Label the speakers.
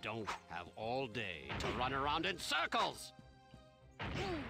Speaker 1: don't have all day to run around in circles!